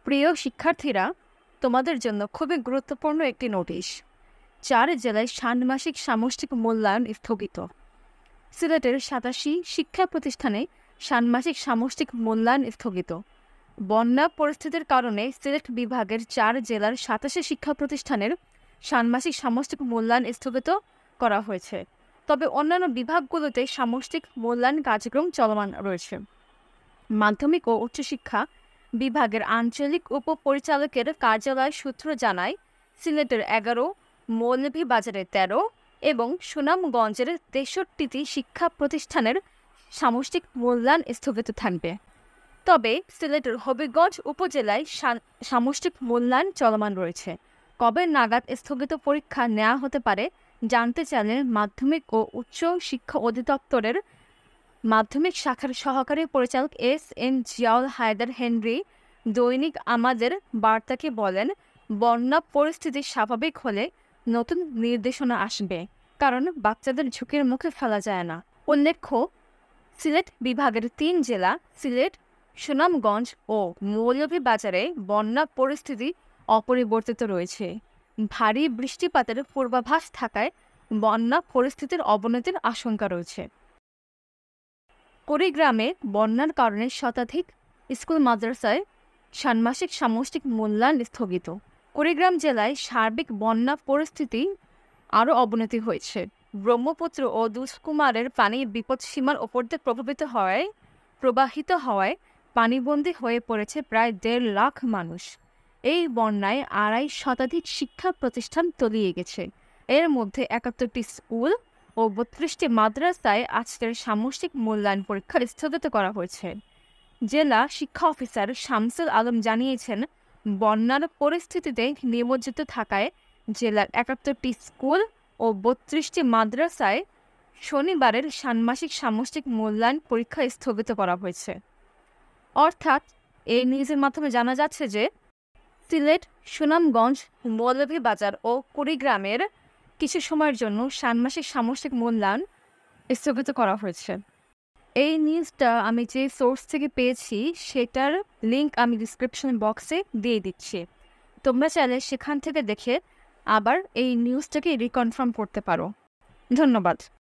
প্রিয় শিক্ষার্থীরা, তোমাদের জন্য খুবই গুরুত্বপূর্ণ একটি নোটিশ। 4 জেলায় ষান্মাসিক সামষ্টিক মূল্যায়ন স্থগিত। সিলেটের 87 শিক্ষা প্রতিষ্ঠানে ষান্মাসিক সামষ্টিক মূল্যায়ন স্থগিত। বন্যা পরিস্থিতির কারণে সিলেট বিভাগের 4 জেলার 87 শিক্ষা প্রতিষ্ঠানের ষান্মাসিক সামষ্টিক মূল্যায়ন স্থগিত করা হয়েছে। তবে অন্যান্য বিভাগগুলোতে সামষ্টিক মূল্যায়ন কার্যক্রম চলমান রয়েছে। মাধ্যমিক ও উচ্চশিক্ষা বিভাগের আঞ্চলিক উপপরিচালকের কার্যালয় সূত্র জানায়, সিলেটের 11, মৌলভীবাজারের 13 এবং সুনামগঞ্জের 63টি শিক্ষা প্রতিষ্ঠানের সামষ্টিক মূল্যায়ন স্থগিত থাকবে। তবে সিলেটের হবিগঞ্জ উপজেলায় সামষ্টিক মূল্যায়ন চলমান রয়েছে। কবে নাগাদ স্থগিত পরীক্ষা নেওয়া হতে পারে জানতে চাইলে মাধ্যমিক ও উচ্চ শিক্ষা অধিদপ্তরের মাধ্যমিক শাখার সহকারী পরিচালক এস.এম. জিয়াউল হায়দার হেনরি দৈনিক আমাদের বার্তাকে বলেন, বন্যা পরিস্থিতি স্বাভাবিক হলে নতুন নির্দেশনা আসবে, কারণ বাচ্চাদের ঝুঁকির মুখে ফেলা যায় না। উল্লেখ্য, সিলেট বিভাগের 3 জেলা সিলেট, সুনামগঞ্জ ও মৌলভীবাজারে বন্যা পরিস্থিতি অপরিবর্তিত রয়েছে। ভারী বৃষ্টিপাতের পূর্বাভাস থাকায় বন্যা পরিস্থিতির অবনতির আশঙ্কা রয়েছে। কুড়িগ্রামে বন্যার কারণে শতাধিক স্কুল মাদ্রাসায় ষান্মাসিক সামষ্টিক মূল্যায়ন স্থগিত। কুড়িগ্রাম জেলায় সার্বিক বন্যা পরিস্থিতি আরও অবনতি হয়েছে। ব্রহ্মপুত্র ও দুধকুমারের পানি বিপদসীমার ওপর দিয়ে প্রবাহিত হওয়ায় পানিবন্দী হয়ে পড়েছে প্রায় 1.5 লাখ মানুষ। এই বন্যায় 2.5 শতাধিক শিক্ষা প্রতিষ্ঠান তলিয়ে গেছে। এর মধ্যে 71টি স্কুল ও 32টি মাদ্রাসায় আজকের সামষ্টিক মূল্যায়ন পরীক্ষা স্থগিত করা হয়েছে। জেলা শিক্ষা অফিসার শামসুল আলম জানিয়েছেন, বন্যার পরিস্থিতিতে নিমজ্জিত থাকায় জেলার 71টি স্কুল ও 32টি মাদ্রাসায় শনিবারের ষান্মাসিক সামষ্টিক মূল্যায়ন পরীক্ষা স্থগিত করা হয়েছে। অর্থাৎ এই নিউজের মাধ্যমে জানা যাচ্ছে যে সিলেট, সুনামগঞ্জ, মৌলভীবাজার ও কুড়িগ্রামের কিছু সময়ের জন্য ষান্মাসিক সামষ্টিক মূল্যায়ন স্থগিত করা হয়েছে। এই নিউজটা আমি যে সোর্স থেকে পেয়েছি সেটার লিঙ্ক আমি ডিসক্রিপশন বক্সে দিয়ে দিচ্ছি। তোমরা চাইলে সেখান থেকে দেখে আবার এই নিউজটাকে রিকনফার্ম করতে পারো। ধন্যবাদ।